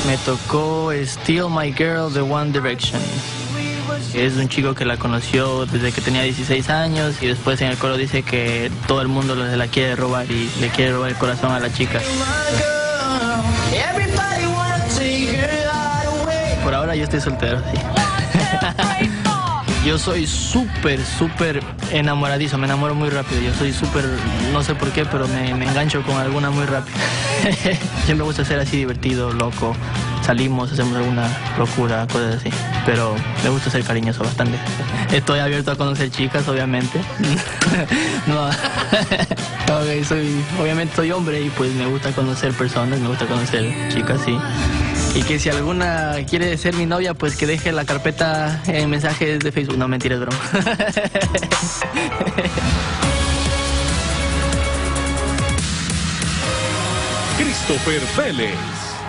Me tocó Steal My Girl de One Direction. Es un chico que la conoció desde que tenía 16 años y después en el coro dice que todo el mundo se la quiere robar y le quiere robar el corazón a la chica. Por ahora yo estoy soltero, sí. Yo soy súper enamoradizo, me enamoro muy rápido. Yo soy súper, no sé por qué, pero me engancho con alguna muy rápido. Siempre me gusta ser así divertido, loco. Salimos, hacemos alguna locura, cosas así. Pero me gusta ser cariñoso bastante. Estoy abierto a conocer chicas, obviamente. No, obviamente soy hombre y pues me gusta conocer personas, me gusta conocer chicas, sí. Y que si alguna quiere ser mi novia, pues que deje la carpeta en mensajes de Facebook. No, mentira, es broma. Christopher Vélez.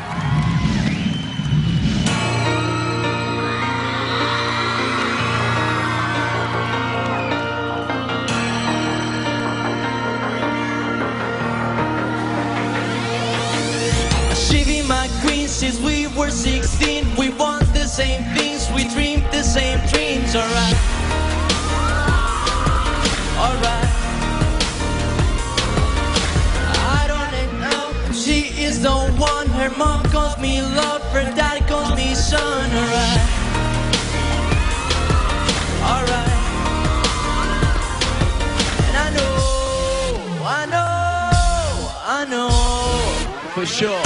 Since we were 16, we want the same things, we dreamed the same dreams, alright, alright. I don't know, she is the one, her mom calls me love, her dad calls me son, alright, alright. And I know, for sure.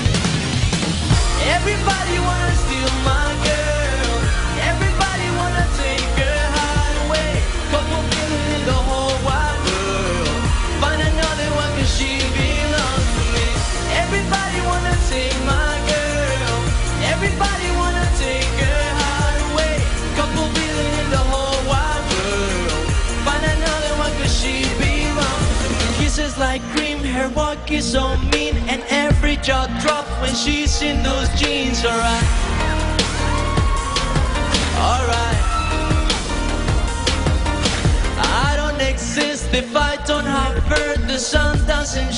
Everybody wanna steal my girl. Everybody wanna take her heart away. Couple million in the whole wide world. Find another one 'cause she belongs to me. Everybody wanna take my girl. Everybody wanna take her heart away. Couple million in the whole wide world. Find another one 'cause she belongs to me. Kisses like cream, her walk is so mean, and every jaw drop when she's in those jeans, alright, alright. I don't exist if I don't have her, the sun doesn't